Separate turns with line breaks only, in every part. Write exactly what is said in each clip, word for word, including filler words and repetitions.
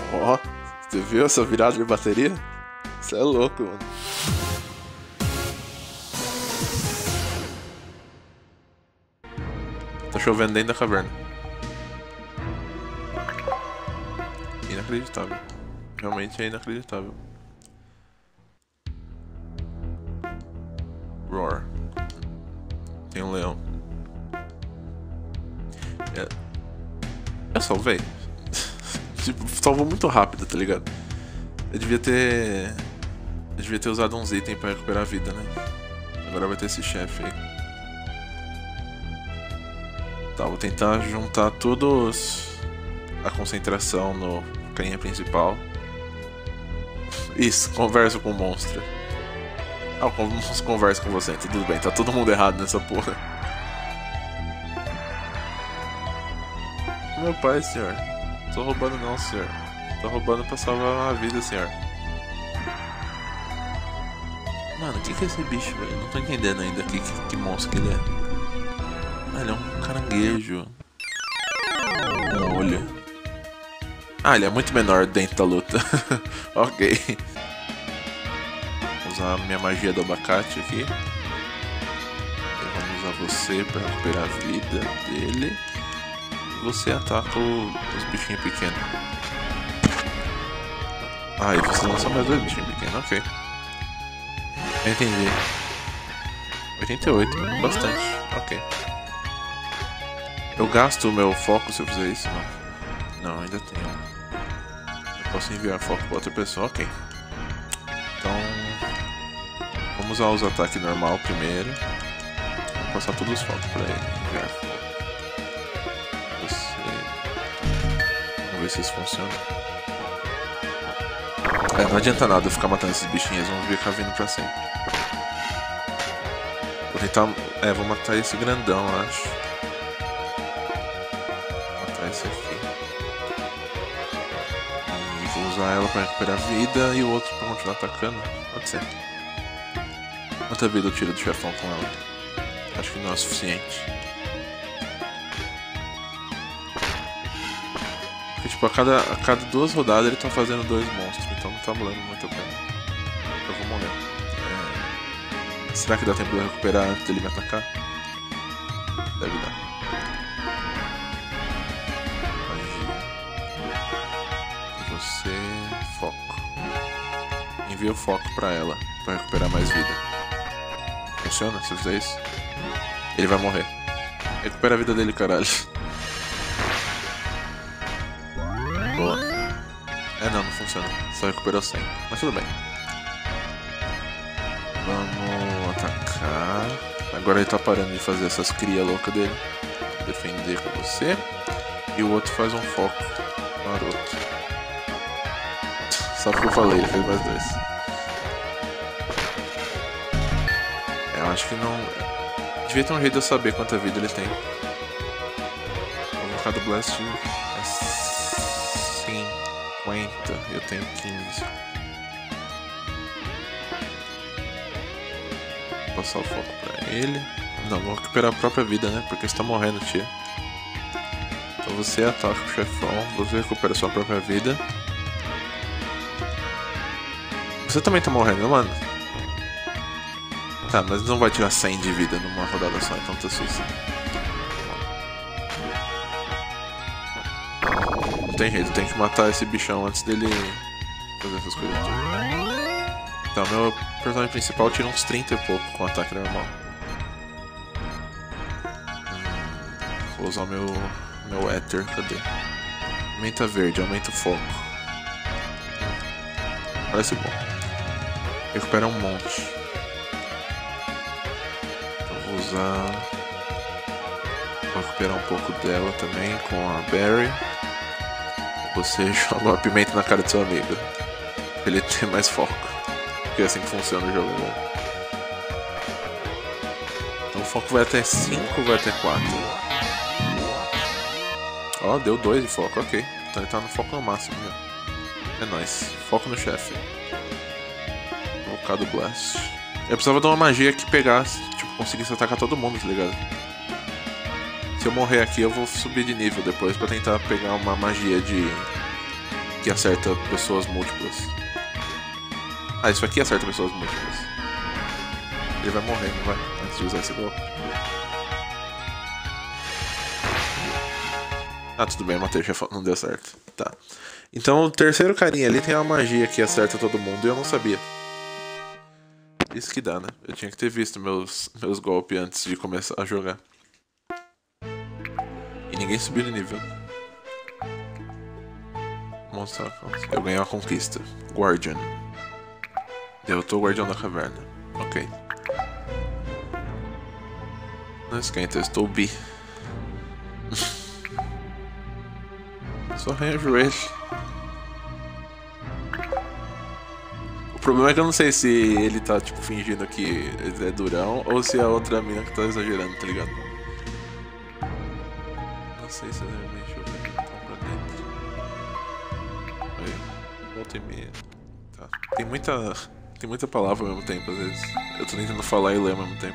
Ó, você viu essa virada de bateria? Isso é louco, mano. Tá chovendo dentro da caverna. Inacreditável. Realmente é inacreditável. Roar. Tem um leão. É... Eu salvei. Tipo, salvou muito rápido, tá ligado? Eu devia ter... Eu devia ter usado uns itens pra recuperar a vida, né? Agora vai ter esse chefe aí. Tá, vou tentar juntar todos... A concentração no carinha principal. Isso, converso com o monstro. Ah, o monstro conversa com você, tudo bem, tá todo mundo errado nessa porra. Meu pai, senhor. Tô roubando não, senhor. Tô roubando pra salvar a vida, senhor. Mano, o que, que é esse bicho, velho? Não tô entendendo ainda que, que, que monstro que ele é. Ah, ele é um caranguejo. Um olho. Ah, ele é muito menor dentro da luta. Ok. Vou usar a minha magia do abacate aqui. Eu vou usar você pra recuperar a vida dele. Você ataca o, os bichinhos pequenos. Ah, e você lança mais dois bichinhos pequenos, ok. Eu entendi. oitenta e oito, bastante, ok. Eu gasto o meu foco se eu fizer isso? Não, não, ainda tenho. Eu posso enviar foco para outra pessoa, ok. Então, vamos usar os ataques normal primeiro. Vou passar todos os focos para ele. Enviar foco. Vamos ver se isso funciona. É, não adianta nada eu ficar matando esses bichinhos, vão ficar vindo pra sempre. Vou tentar. É, vou matar esse grandão, eu acho. Vou matar esse aqui. E vou usar ela pra recuperar vida e o outro pra continuar atacando. Pode ser. Quanta vida eu tiro do chefão com ela? Acho que não é o suficiente. Porque, tipo, a cada, a cada duas rodadas ele tá fazendo dois monstros, então não tá valendo muito a pena. Eu vou morrer. É... Será que dá tempo de eu recuperar antes dele me atacar? Deve dar. Magia. E você... Foco. Envia o foco pra ela, pra recuperar mais vida. Funciona se eu fizer isso? Ele vai morrer. Recupera a vida dele, caralho. Boa. É, não, não funciona. Só recuperou cem. Mas tudo bem. Vamos atacar. Agora ele tá parando de fazer essas cria loucas dele. Defender com você. E o outro faz um foco. Maroto. Só porque eu falei, ele fez mais dois. É, eu acho que não... Devia ter um jeito de eu saber quanta vida ele tem. Vou colocar do Blast... cinquenta, eu tenho quinze. Vou passar o foco pra ele. Não, vou recuperar a própria vida, né? Porque você tá morrendo, tia. Então você ataca o chefão, você recupera a sua própria vida. Você também tá morrendo, mano. Tá, mas não vai tirar cem de vida numa rodada só, então tá suicídio. Não tem jeito, tem que matar esse bichão antes dele fazer essas coisas tudo. Então, meu personagem principal tira uns trinta e pouco com ataque normal. Hum, vou usar o meu, meu Ether, cadê? Aumenta verde, aumenta o foco. Parece bom. Recupera um monte. Então vou usar... Vou recuperar um pouco dela também com a Berry. Você joga uma pimenta na cara do seu amigo pra ele ter mais foco. Porque é assim que funciona o jogo agora. Então o foco vai até cinco ou vai até quatro? Ó, oh, deu dois de foco, ok. Então ele tá no foco no máximo já. É nóis. Foco no chefe. Vou colocar do Blast. Eu precisava de uma magia que pegasse, tipo, conseguisse atacar todo mundo, tá ligado? Se eu morrer aqui, eu vou subir de nível depois pra tentar pegar uma magia de que acerta pessoas múltiplas. Ah, isso aqui acerta pessoas múltiplas. Ele vai morrer, não vai? Antes de usar esse golpe. Ah, tudo bem, matei o chefão, não deu certo. Tá. Então o terceiro carinha ali tem uma magia que acerta todo mundo e eu não sabia. Isso que dá, né? Eu tinha que ter visto meus, meus golpes antes de começar a jogar. E ninguém subiu de nível. Mostrar. Eu ganhei uma conquista. Guardian. Derrotou o Guardião da Caverna. Ok. Não esquenta, eu estou bi. Só arranha o joelho. O problema é que eu não sei se ele tá tipo fingindo que ele é durão ou se é a outra mina que tá exagerando, tá ligado? Não sei se é realmente eu vejo então pra dentro. Aí, volta e meia. Tá. Tem muita. Tem muita palavra ao mesmo tempo, às vezes. Eu tô tentando falar e ler ao mesmo tempo.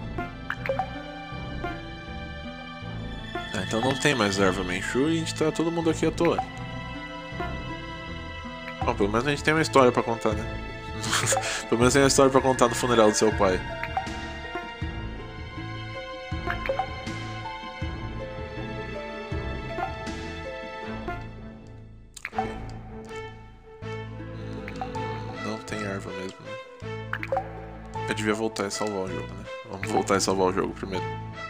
Ah, então não tem mais erva Menchu e a gente tá todo mundo aqui à toa. Bom, pelo menos a gente tem uma história pra contar, né? Pelo menos tem uma história pra contar no funeral do seu pai. Não tem erva mesmo, né? Eu devia voltar e salvar o jogo, né? Vamos voltar e salvar o jogo primeiro.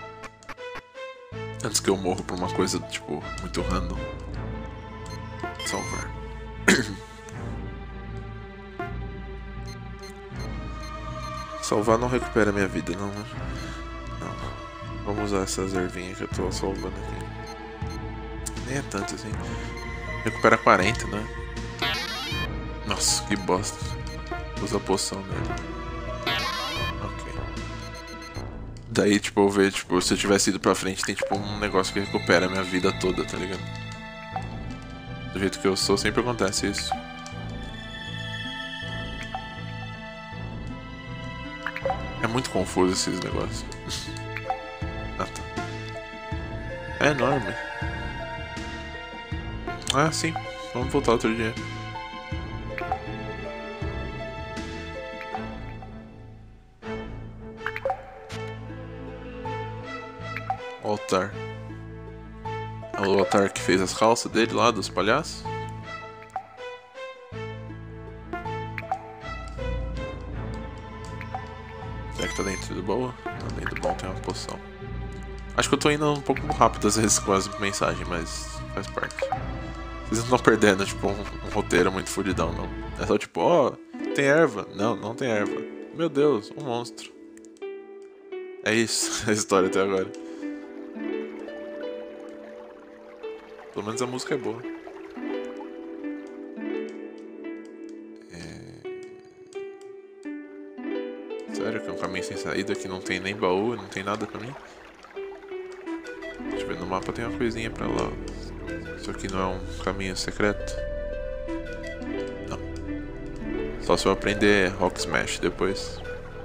Antes que eu morra por uma coisa, tipo, muito random. Salvar. Salvar não recupera minha vida, não, né? Não. Vamos usar essas ervinhas que eu tô salvando aqui. Nem é tanto assim. Recupera quarenta, né? Nossa, que bosta. Usa a poção dele. Ok. Daí, tipo, eu vejo, tipo, se eu tivesse ido pra frente, tem tipo um negócio que recupera a minha vida toda, tá ligado? Do jeito que eu sou, sempre acontece isso. É muito confuso esses negócios. Ah, tá. É enorme. Ah, sim. Vamos voltar outro dia. O altar. É o altar que fez as calças dele lá, dos palhaços? Será que tá dentro do baú? Não, dentro do baú tem uma poção. Acho que eu tô indo um pouco rápido às vezes com as mensagens, mas faz parte. Vocês não estão perdendo, tipo, um, um roteiro muito fudidão, não. É só tipo, ó, oh, tem erva. Não, não tem erva. Meu Deus, um monstro. É isso, a história até agora. Pelo menos a música é boa. É... Sério que é um caminho sem saída que não tem nem baú, não tem nada pra mim? Deixa eu ver, no mapa tem uma coisinha pra lá. Isso aqui não é um caminho secreto? Não. Só se eu aprender Rock Smash depois.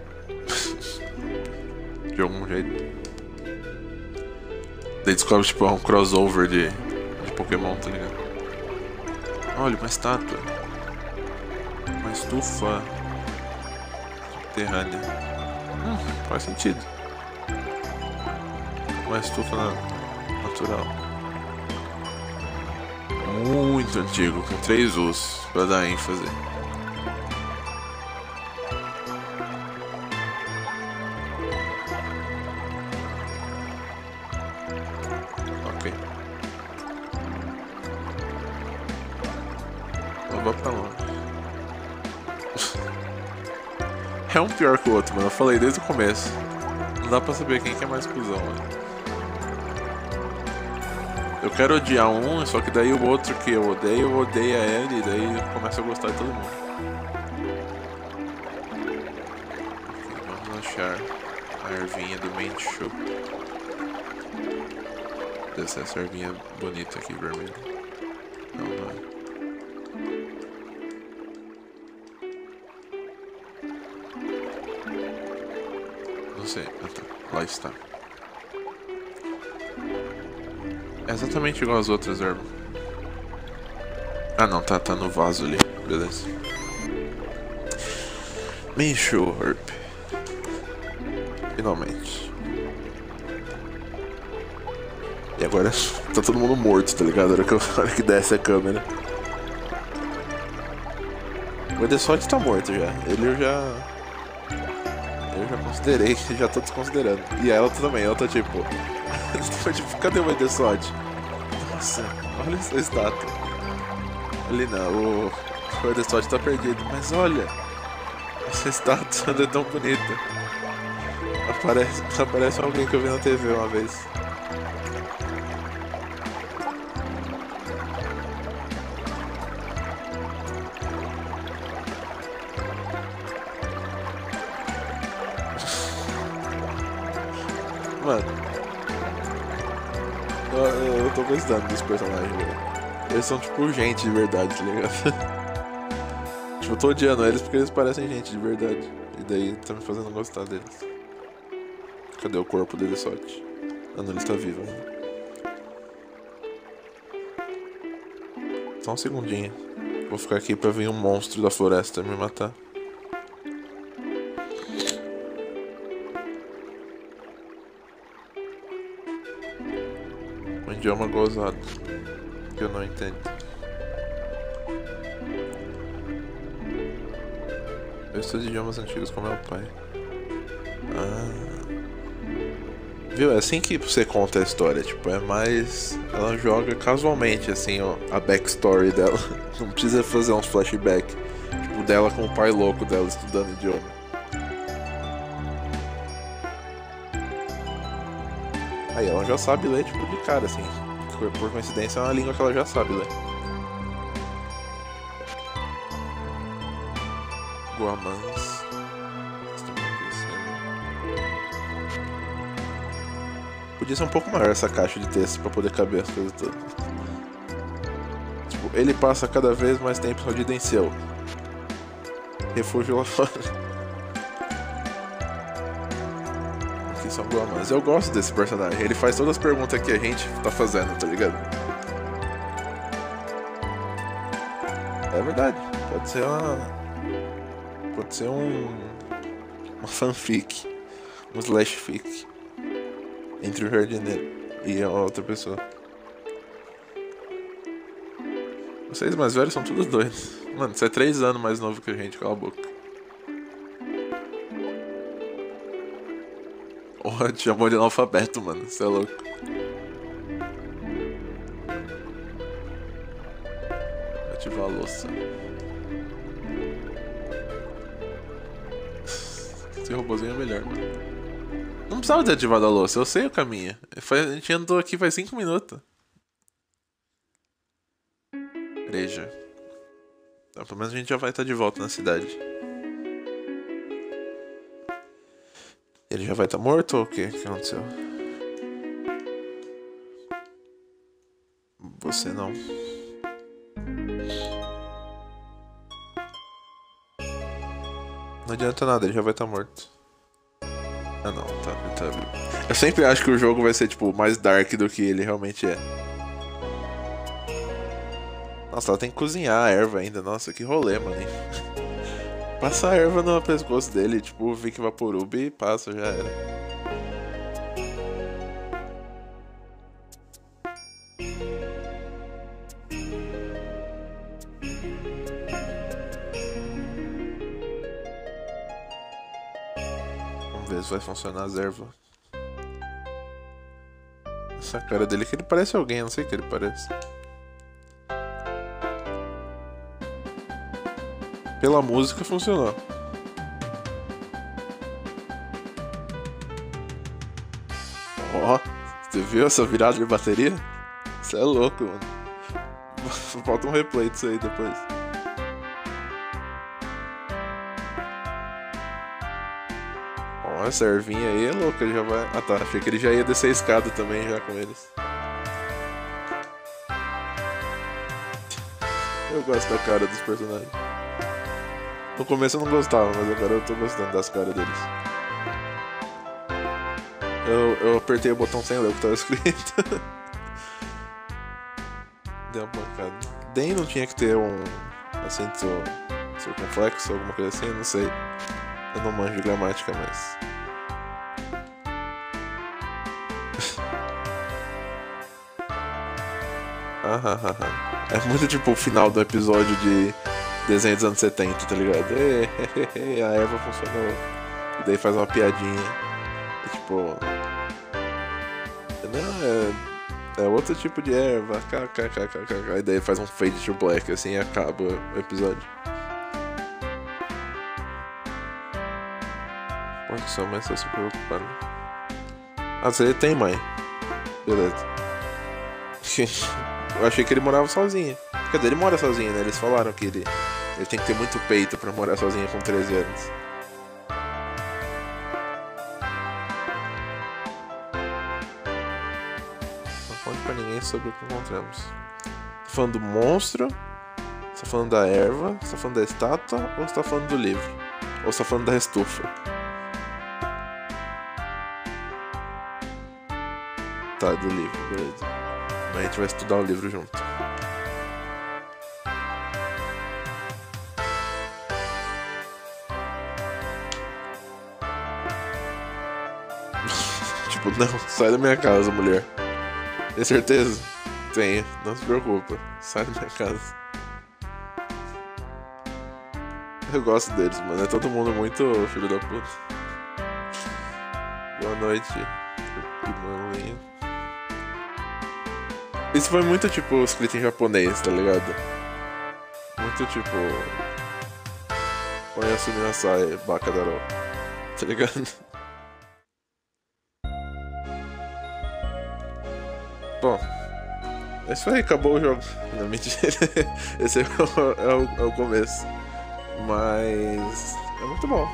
De algum jeito. Daí descobre tipo um crossover de, de Pokémon, tá ligado? Olha, uma estátua. Uma estufa subterrânea. Hum, faz sentido. Uma estufa natural. Muito antigo, com três U's, pra dar ênfase. Ok. Então vou pra longe. É um pior que o outro, mano. Eu falei desde o começo. Não dá pra saber quem que é mais cuzão, mano. Eu quero odiar um, só que daí o outro que eu odeio, eu odeio ele, e daí eu começo a gostar de todo mundo. Ok, vamos achar a ervinha do Menchu. Dessa essa ervinha bonita aqui, vermelha. Não, não é. Não sei. Ah, tá. Lá está. É exatamente igual às outras ervas. Ah não, tá, tá no vaso ali. Beleza. Me encheu, Herb. Finalmente. E agora tá todo mundo morto, tá ligado? A hora que, eu, a hora que desce a câmera. O Edesot tá morto já. Ele eu já. Eu já considerei, já tô desconsiderando. E ela também, ela tá tipo. tipo, cadê o Edesot? Nossa, olha essa estátua. Ali não, o, o Edesot tá perdido. Mas olha, essa estátua é tão bonita. Aparece, aparece alguém que eu vi na T V uma vez. Mano, eu, eu tô gostando dos personagens, velho. Eles são tipo gente de verdade, tá ligado? Tipo, eu tô odiando eles porque eles parecem gente de verdade. E daí tá me fazendo gostar deles. Cadê o corpo dele, Sote? Ah, não, ele tá vivo ainda. Só um segundinho. Vou ficar aqui pra vir um monstro da floresta me matar. Um idioma gozado. Que eu não entendo. Eu estudo idiomas antigos com meu pai. Ah. Viu? É assim que você conta a história, tipo, é mais. Ela joga casualmente, assim, ó, a backstory dela. Não precisa fazer uns flashback. Tipo, dela com o pai louco dela estudando idioma. Aí ela já sabe ler, tipo, de cara, assim. Por, por coincidência é uma língua que ela já sabe ler. Guamans. Podia ser um pouco maior essa caixa de texto pra poder caber as coisas todas. Tipo, ele passa cada vez mais tempo residencial. Refúgio lá fora. Aqui são Guamans. Eu gosto desse personagem. Ele faz todas as perguntas que a gente tá fazendo, tá ligado? É verdade. Pode ser uma. Pode ser um. Uma fanfic. Um slash fic. Entre o jardineiro e a outra pessoa. Vocês mais velhos são todos dois. Mano, você é três anos mais novo que a gente, cala a boca. Oh, te chamou de analfabeto, mano. Você é louco. Vou ativar a louça. Esse robôzinho é melhor, mano. Não precisava ter ativado a louça, eu sei o caminho. A gente andou aqui faz cinco minutos. Breja. Então, pelo menos a gente já vai estar de volta na cidade. Ele já vai estar morto ou o que? O que aconteceu? Você não. Não adianta nada, ele já vai estar morto. Ah não, tá, ele tá vivo. Eu sempre acho que o jogo vai ser tipo mais dark do que ele realmente é. Nossa, ela tem que cozinhar a erva ainda. Nossa, que rolê, mano. Passa a erva no pescoço dele, tipo o Vic Vaporub e passa, já era. Vamos ver se vai funcionar as ervas. Essa cara dele que ele parece alguém, eu não sei o que ele parece. Pela música funcionou. Ó, você viu essa virada de bateria? Você é louco, mano. Falta um replay disso aí depois. Ó, essa ervinha aí é louca, ele já vai. Ah tá, achei que ele já ia descer a escada também já com eles. Eu gosto da cara dos personagens. No começo eu não gostava, mas agora eu tô gostando das caras deles. Eu, eu apertei o botão sem ler o que tava escrito. Deu uma pancada. Den não tinha que ter um acento circunflexo, alguma coisa assim, não sei. Eu não manjo de gramática, mas... ah, ah, ah, ah. É muito tipo o final do episódio de desenho dos anos setenta, tá ligado? E, e, e, a erva funcionou. E daí faz uma piadinha. E, tipo... não, é... é outro tipo de erva. Kkkkkk. E daí faz um fade to black assim e acaba o episódio. Pode só, mas tô se preocupando. Ah, você tem mãe. Beleza. Eu achei que ele morava sozinho. Quer dizer, ele mora sozinho, né? Eles falaram que ele, ele tem que ter muito peito pra morar sozinho com treze anos. Não conte pra ninguém sobre o que encontramos. Tá falando do monstro? Você tá falando da erva? Você tá falando da estátua? Ou você tá falando do livro? Ou você tá falando da estufa? Tá, do livro, beleza. Mas a gente vai estudar o livro junto. Tipo, não, sai da minha casa, mulher. Tem certeza? Tenho, não se preocupa. Sai da minha casa. Eu gosto deles, mano. É todo mundo muito filho da puta. Boa noite, irmãozinho. Isso foi muito, tipo, escrito em japonês, tá ligado? Muito, tipo... Oyasumi nasai, bakadaro. Tá ligado? Bom... é isso aí, acabou o jogo. Não, mentira. Esse é o, é, o, é o começo. Mas... é muito bom.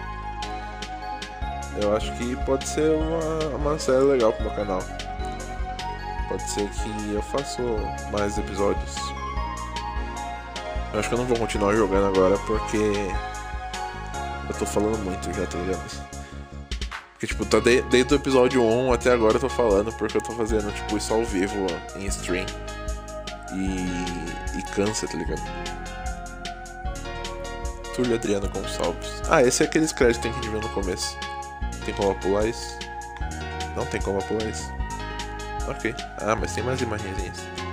Eu acho que pode ser uma, uma série legal pro meu canal. Pode ser que eu faça mais episódios. Eu acho que eu não vou continuar jogando agora porque eu tô falando muito já, tá ligado? Porque tipo, tá de, desde o episódio um até agora eu tô falando porque eu tô fazendo tipo isso ao vivo em stream. E, e cansa, tá ligado? Túlio Adriano Gonçalves. Ah, esse é aqueles créditos que a gente viu no começo. Tem como pular isso? Não tem como pular isso. Ok. Ah, mas tem mais imagenzinhas.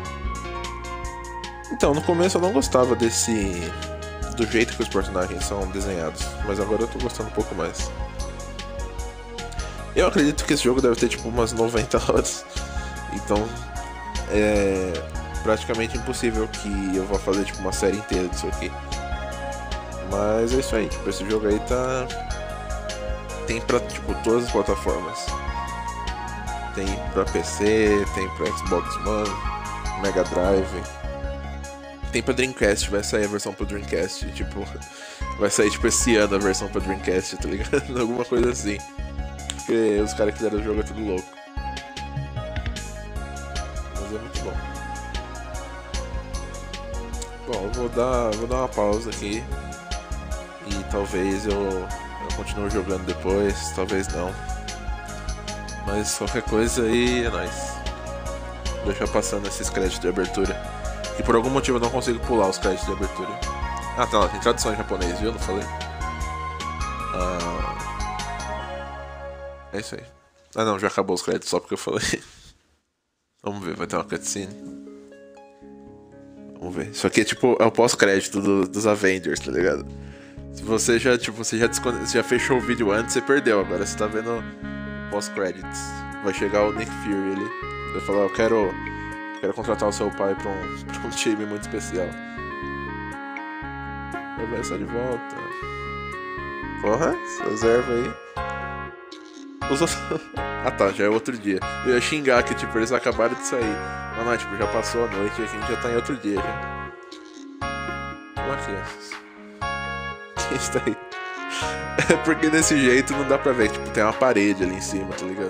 Então, no começo eu não gostava desse... do jeito que os personagens são desenhados. Mas agora eu tô gostando um pouco mais. Eu acredito que esse jogo deve ter tipo umas noventa horas. Então, é praticamente impossível que eu vá fazer tipo uma série inteira disso aqui. Mas é isso aí, tipo, esse jogo aí tá... tem pra tipo todas as plataformas. Tem pra P C, tem pra Xbox One, Mega Drive. Tem pra Dreamcast, vai sair a versão pro Dreamcast, tipo... vai sair tipo esse ano a versão pra Dreamcast, tá ligado? Alguma coisa assim. Porque os caras que fizeram o jogo é tudo louco. Mas é muito bom. Bom, eu vou dar, vou dar uma pausa aqui. E talvez eu, eu continue jogando depois, talvez não. Mas qualquer coisa aí é nóis. Vou deixar passando esses créditos de abertura. E por algum motivo eu não consigo pular os créditos de abertura. Ah, tá lá, tem tradução em japonês, viu? Não falei? Ah... É isso aí. Ah não, já acabou os créditos só porque eu falei. Vamos ver, vai ter uma cutscene. Vamos ver. Isso aqui é tipo, é o pós-crédito do, dos Avengers, tá ligado? Se você já, tipo, você já, você já fechou o vídeo antes, você perdeu. Agora você tá vendo pós-credits. Vai chegar o Nick Fury ali. Vai falar, eu quero, eu quero contratar o seu pai pra um, pra um time muito especial. Vai ver essa de volta. Porra, reserva aí. Os... ah tá, já é outro dia. Eu ia xingar que tipo, eles acabaram de sair. Mas não, tipo, já passou a noite e a gente já tá em outro dia já. Olha, crianças. Quem está aí? É porque desse jeito não dá pra ver, tipo, tem uma parede ali em cima, tá ligado?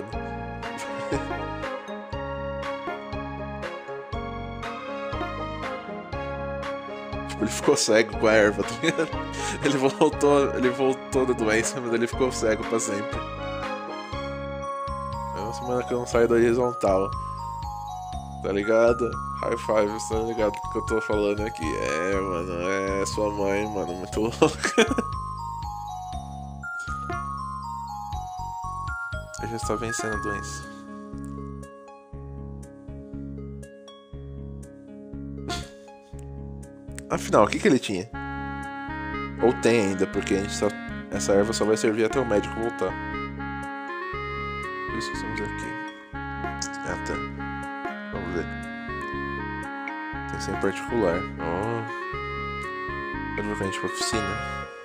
Tipo, ele ficou cego com a erva, tá ligado? Ele voltou, ele voltou da doença, mas ele ficou cego pra sempre. É uma semana que eu não saio da horizontal. Tá ligado? High five, você tá ligado do que eu tô falando aqui. É, mano, é sua mãe, mano, muito louca. Eu já estou vencendo a doença. Afinal, o que que ele tinha? Ou tem ainda, porque a gente só... essa erva só vai servir até o médico voltar. Por isso que estamos aqui. Ah, tá. Vamos ver. Tem que ser em particular. Oh. Pode ver que a gente pra oficina.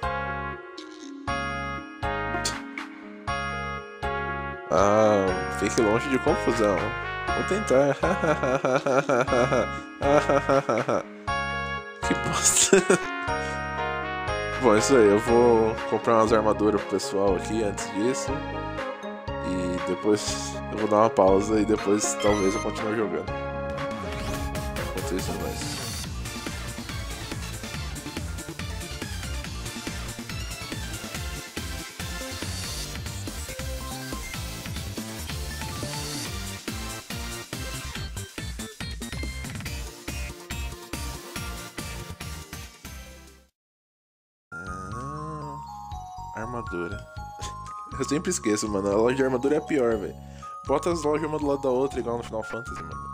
Ah, fique longe de confusão. Vou tentar. Que bosta. Bom, é isso aí. Eu vou comprar umas armaduras pro pessoal aqui antes disso. E depois eu vou dar uma pausa e depois talvez eu continue jogando. Enquanto isso, mais. Armadura. Eu sempre esqueço, mano. A loja de armadura é a pior, velho. Bota as lojas uma do lado da outra, igual no Final Fantasy, mano.